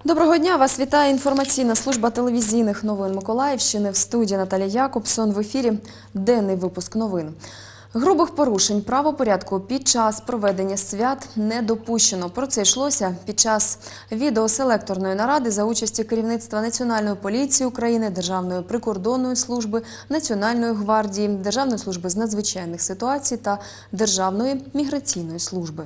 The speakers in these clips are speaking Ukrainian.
Доброго дня! Вас вітає інформаційна служба телевізійних новин Миколаївщини. В студії Наталія Якобсон. В ефірі денний випуск новин. Грубих порушень правопорядку під час проведення свят не допущено. Про це йшлося під час відеоселекторної наради за участі керівництва Національної поліції України, Державної прикордонної служби, Національної гвардії, Державної служби з надзвичайних ситуацій та Державної міграційної служби.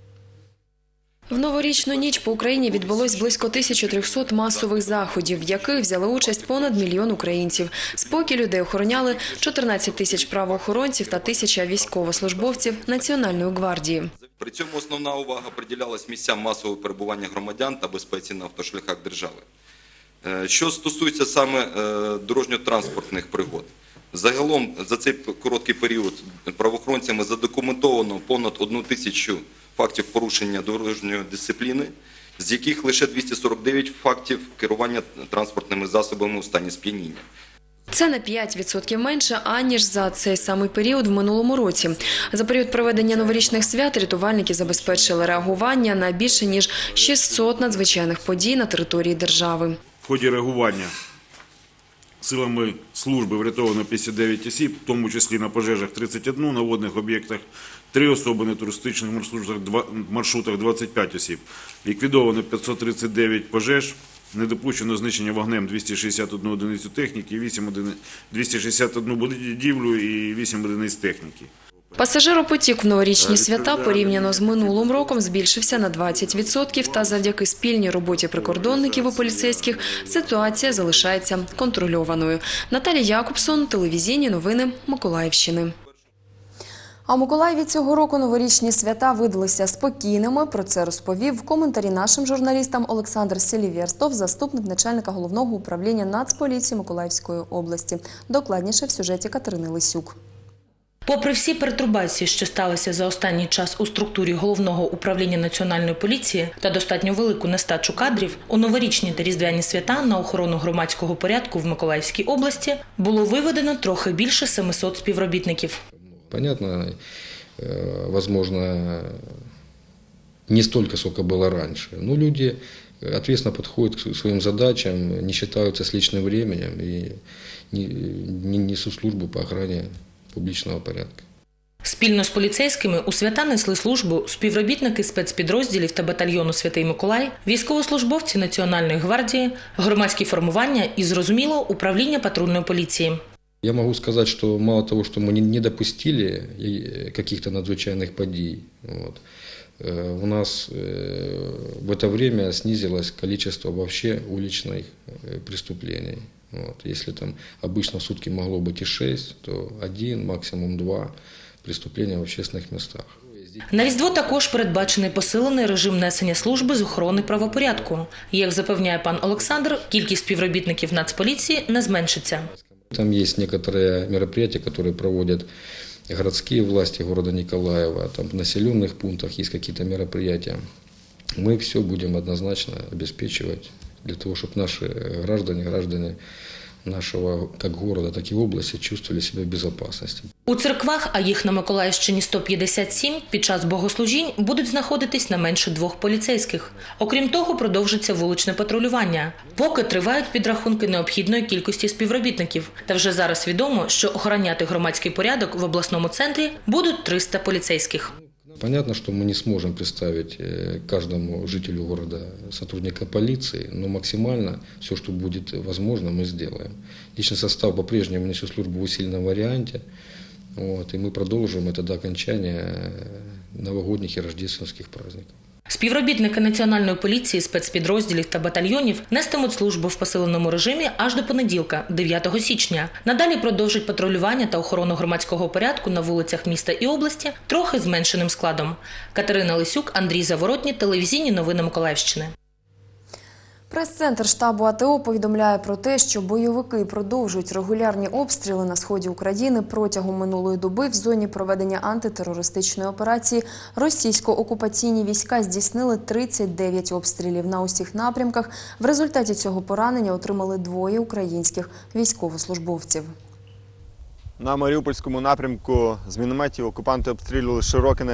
В новорічну ніч по Україні відбулось близько 1300 масових заходів, в яких взяли участь понад 1 мільйон українців. Спокій людей охороняли 14 тисяч правоохоронців та 1000 військовослужбовців Національної гвардії. При цьому основна увага приділялась місцям масового перебування громадян та безпеці на автошляхах держави. Що стосується саме дорожньо-транспортних пригод. Загалом за цей короткий період правоохоронцями задокументовано понад 1000 фактів порушення дорожньої дисципліни, з яких лише 249 фактів керування транспортними засобами у стані сп'яніння. Це на 5% менше, аніж за цей самий період в минулому році. За період проведення новорічних свят рятувальники забезпечили реагування на більше ніж 600 надзвичайних подій на території держави. В ході реагування силами служби врятовано 59 осіб, в тому числі на пожежах 31, на водних об'єктах 3 особи, на туристичних маршрутах 25 осіб. Ліквідовано 539 пожеж, не допущено знищення вогнем 261 одиницю техніки, 261 будівлю і 8 одиниць техніки. Пасажиропотік в новорічні свята порівняно з минулим роком збільшився на 20%, та завдяки спільній роботі прикордонників і поліцейських ситуація залишається контрольованою. Наталія Якобсон, телевізійні новини Миколаївщини. А у Миколаєві цього року новорічні свята видалися спокійними. Про це розповів в коментарі нашим журналістам Олександр Селіверстов, заступник начальника Головного управління Нацполіції Миколаївської області. Докладніше в сюжеті Катерини Лисюк. Попри всі пертурбації, що сталися за останній час у структурі Головного управління Національної поліції та достатньо велику нестачу кадрів, у новорічні та різдвяні свята на охорону громадського порядку в Миколаївській області було виведено трохи більше 700 співробітників. Понятно, возможно, не столько, сколько было раньше, но люди ответственно подходят к своим задачам, не считаются с личным временем и не несут службу по охране публічного порядку. Спільно з поліцейськими у свята несли службу співробітники спецпідрозділів та батальйону «Святий Миколай», військовослужбовці Національної гвардії, громадські формування і, зрозуміло, управління патрульної поліції. Я могу сказать, что мало того, что мы не допустили каких-то надзвичайных подій, у нас в это время снизилось количество вообще уличных преступлений. Если там обычно в сутки могло быть и 6, то 1, максимум 2 преступления в общественных местах. На Різдво також передбачений посилений режим несення служби з охорони правопорядку. Як запевняє пан Олександр, кількість співробітників Нацполіції не зменшиться. Там есть некоторые мероприятия, которые проводят городские власти города Николаева, там в населенных пунктах есть какие-то мероприятия. Мы все будем однозначно обеспечивать для того, чтобы наши граждане нашего как города, так и области чувствовали себя в безопасности. У церквах, а їх на Миколаївщині 157, під час богослужінь будуть знаходитись не менше 2 поліцейських. Окрім того, продовжиться вуличне патрулювання. Поки тривають підрахунки необхідної кількості співробітників. Та вже зараз відомо, що охороняти громадський порядок в обласному центрі будуть 300 поліцейських. Понятно, что мы не сможем представить каждому жителю города сотрудника полиции, но максимально все, что будет возможно, мы сделаем. Личный состав по-прежнему несет службу в усиленном варианте, и мы продолжим это до окончания новогодних и рождественских праздников. Співробітники Національної поліції, спецпідрозділів та батальйонів нестимуть службу в посиленому режимі аж до понеділка, 9 січня. Надалі продовжать патрулювання та охорону громадського порядку на вулицях міста і області трохи зменшеним складом. Катерина Лисюк, Андрій Заворотній, телевізійні новини Миколаївщини. Прес-центр штабу АТО повідомляє про те, що бойовики продовжують регулярні обстріли на сході України. Протягом минулої доби в зоні проведення антитерористичної операції російсько-окупаційні війська здійснили 39 обстрілів на усіх напрямках. В результаті цього поранення отримали 2 українських військовослужбовців. На Маріупольському напрямку з мінометів окупанти обстрілювали Широкине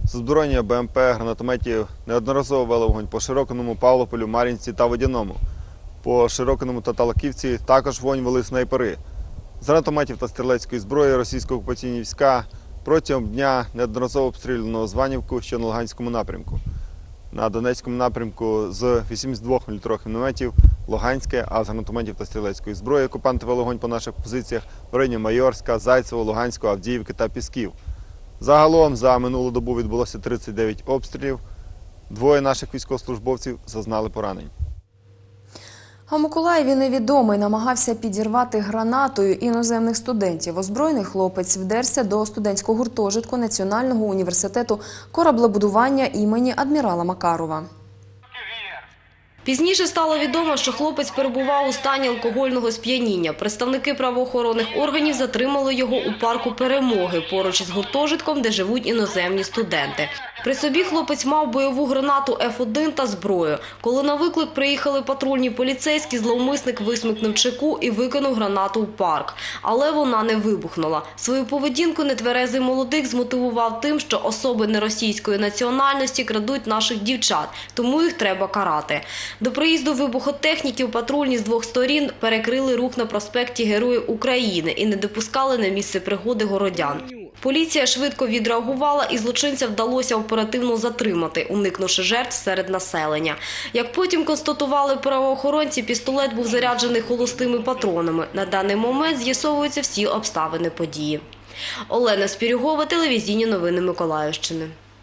з озброєння БМП, гранатометів неодноразово вели вогонь по Широкиному, Павлополю, Мар'їнці та Водяному. По Широкиному та Талаківці також вогонь вели снайпери. З гранатометів та стрілецької зброї російсько-окупаційні війська протягом дня неодноразово обстрілювали Новозванівку, що на Луганському напрямку. На Донецькому напрямку з 82 мм мінометів Луганське, а з гранатометів та стрілецької зброї окупанти вели вогонь по наших позиціях в районі Майорська, Зайцево, Луганського, Авдіївки та Пісків. Загалом за минулу добу відбулося 39 обстрілів. 2 наших військовослужбовців зазнали поранень. А в Миколаєві невідомий намагався підірвати гранатою іноземних студентів. Озброєний хлопець вдерся до студентського гуртожитку Національного університету кораблебудування імені адмірала Макарова. Пізніше стало відомо, що хлопець перебував у стані алкогольного сп'яніння. Представники правоохоронних органів затримали його у парку Перемоги, поруч із гуртожитком, де живуть іноземні студенти. При собі хлопець мав бойову гранату F1 та зброю. Коли на виклик приїхали патрульні поліцейські, зловмисник висмикнув чеку і викинув гранату у парк. Але вона не вибухнула. Свою поведінку нетверезий молодик змотивував тим, що особи неросійської національності крадуть наших дівчат, тому їх треба карати. До приїзду вибухотехніків патрульні з 2 сторін перекрили рух на проспекті Героїв України і не допускали на місце пригоди городян. Поліція швидко відреагувала і злочинця вдалося оперативно затримати, уникнувши жертв серед населення. Як потім констатували правоохоронці, пістолет був заряджений холостими патронами. На даний момент з'ясовуються всі обставини події. Олена Спірюгова, телевізійні новини Миколаївщини.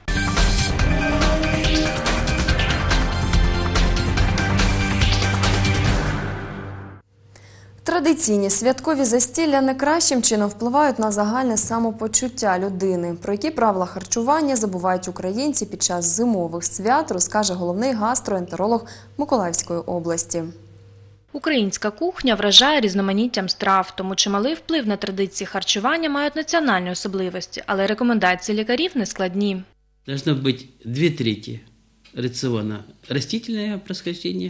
Традиційні святкові застілля не кращим чином впливають на загальне самопочуття людини. Про які правила харчування забувають українці під час зимових свят, розкаже головний гастроентеролог Миколаївської області. Українська кухня вражає різноманіттям страв, тому чималий вплив на традиції харчування мають національні особливості, але рекомендації лікарів не складні. Должно быть 2/3 рациона растительное происхождение,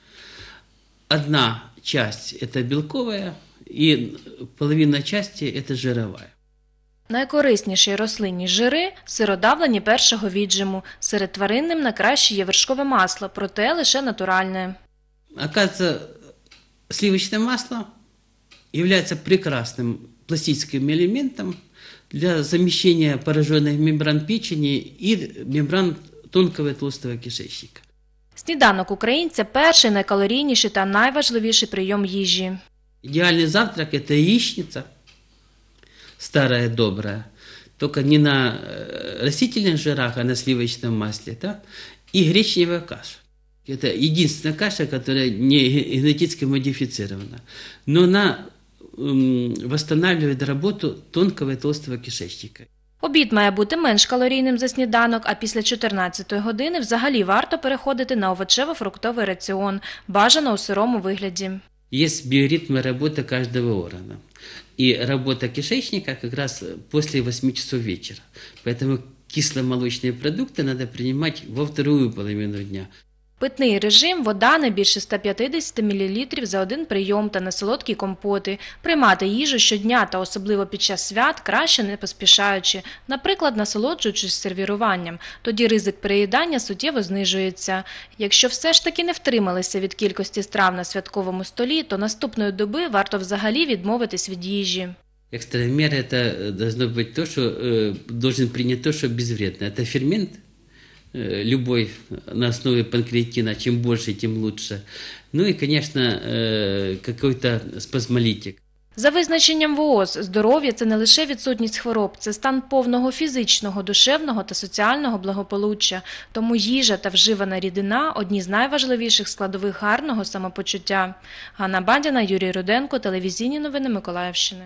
1 часть – это белковая, и половина части – это жировая. Найкорисніші рослинні жири – сиродавлені першого віджиму. Серед тваринним найкраще є вершкове масло, проте лише натуральне. Оказывается, сливочное масло является прекрасным пластическим элементом для замещения пораженных мембран печени и мембран тонкого и толстого кишечника. Сніданок українця – перший, найкалорійніший та найважливіший прийом їжі. Идеальный завтрак – это яичница, старая, добрая, только не на растительных жирах, а на сливочном масле, да? И гречневая каша. Это единственная каша, которая не генетически модифицирована, но она восстанавливает работу тонкого и толстого кишечника. Обід має бути менш калорійним за сніданок, а після 14-ї години взагалі варто переходити на овочево-фруктовий раціон, бажано у сирому вигляді. Есть биоритмы работы каждого органа. И работа кишечника как раз после 8 часов вечера. Поэтому кисломолочные продукты надо принимать во вторую половину дня. Питний режим – вода не більше 150 мл за один прийом та несолодкі компоти. Приймати їжу щодня та особливо під час свят краще не поспішаючи, наприклад, насолоджуючись сервіруванням. Тоді ризик переїдання суттєво знижується. Якщо все ж таки не втрималися від кількості страв на святковому столі, то наступної доби варто взагалі відмовитись від їжі. Экстренная мера – это должно быть то, что должен принять то, что безвредно. Это фермент, любой на основе панкреатина, чем больше, тем лучше. Ну и, конечно, какой-то спазмолитик. За визначенням ВООЗ, здоров'я – це не лише відсутність хвороб, це стан повного фізичного, душевного та соціального благополуччя. Тому їжа та вживана рідина – одні з найважливіших складових гарного самопочуття. Ганна Бандіна, Юрій Руденко, телевізійні новини Миколаївщини.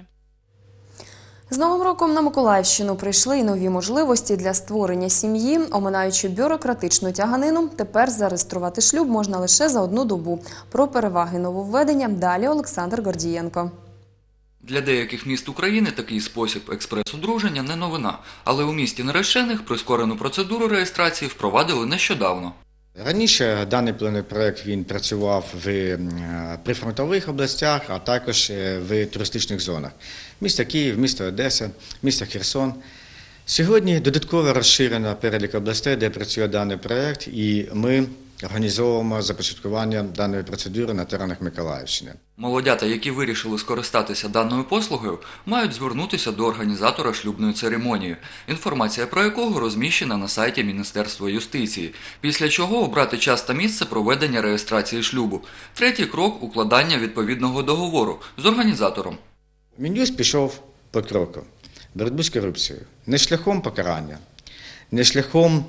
З Новим роком на Миколаївщину прийшли й нові можливості для створення сім'ї. Оминаючи бюрократичну тяганину, тепер зареєструвати шлюб можна лише за 1 добу. Про переваги нововведення далі Олександр Гордієнко. Для деяких міст України такий спосіб експрес-одруження не новина, але у місті Нерещених прискорену процедуру реєстрації впровадили нещодавно. Раніше даний проект він працював в прифронтових областях, а також в туристичних зонах. Місто Київ, місто Одеса, місто Херсон. Сьогодні додатково розширено перелік областей, де працює даний проєкт, і ми організовуємо започаткування даної процедури на теренах Миколаївщини. Молодята, які вирішили скористатися даною послугою, мають звернутися до організатора шлюбної церемонії, інформація про якого розміщена на сайті Міністерства юстиції, після чого обрати час та місце проведення реєстрації шлюбу. Третій крок – укладання відповідного договору з організатором. Мін'юст пішов по кроку. Боротьбу з корупцією. Не шляхом покарання, не шляхом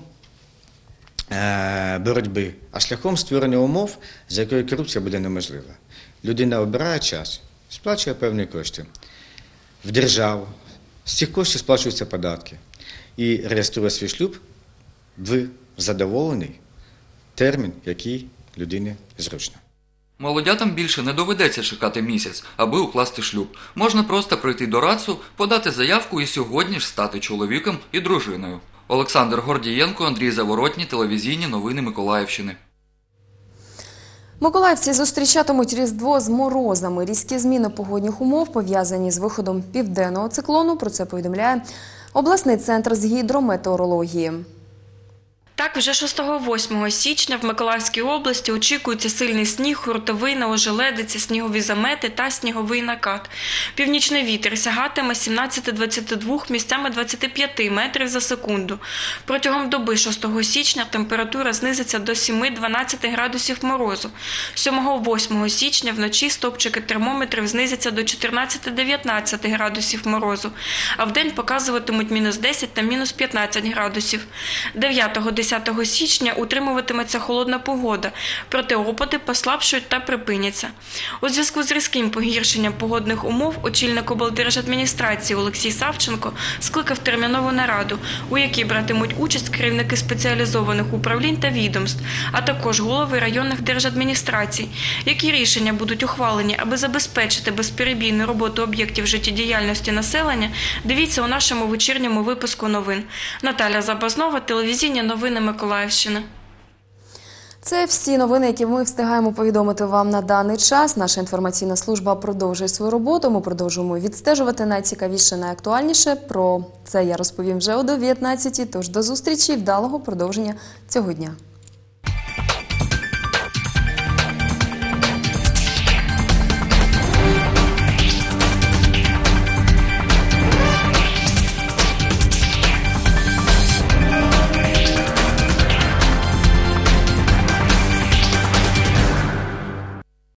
боротьби, а шляхом створення умов, за якою корупція буде неможлива. Людина обирає час, сплачує певні кошти в державу, з цих коштів сплачуються податки і реєструє свій шлюб в задоволений термін, який людині зручно. Молодятам більше не доведеться чекати місяць, аби укласти шлюб. Можна просто прийти до РАЦУ, подати заявку і сьогодні ж стати чоловіком і дружиною. Олександр Гордієнко, Андрій Заворотній, телевізійні новини Миколаївщини. Миколаївці зустрічатимуть Різдво з морозами. Різкі зміни погодних умов пов'язані з виходом південного циклону. Про це повідомляє обласний центр з гідрометеорології. Так, вже 6-8 січня в Миколаївській області очікується сильний сніг, хуртовина, ожеледиця, снігові замети та сніговий накат. Північний вітер сягатиме 17-22, місцями 25 метрів за секунду. Протягом доби 6 січня температура знизиться до 7-12 градусів морозу. 7-8 січня вночі стопчики термометрів знизяться до 14-19 градусів морозу, а вдень показуватимуть мінус 10 та мінус 15 градусів. 9-10 січня утримуватиметься холодна погода, проте опади послабшують та припиняться. У зв'язку з різким погіршенням погодних умов очільник облдержадміністрації Олексій Савченко скликав термінову нараду, у якій братимуть участь керівники спеціалізованих управлінь та відомств, а також голови районних держадміністрацій. Які рішення будуть ухвалені, аби забезпечити безперебійну роботу об'єктів життєдіяльності населення, дивіться у нашому вечірньому випуску новин. Наталя Забазнова, телевізійні новини Миколаївщини. Це всі новини, які ми встигаємо повідомити вам на даний час. Наша інформаційна служба продовжує свою роботу. Ми продовжуємо відстежувати найцікавіше, найактуальніше. Про це я розповім вже о 19-й. Тож до зустрічі і вдалого продовження цього дня.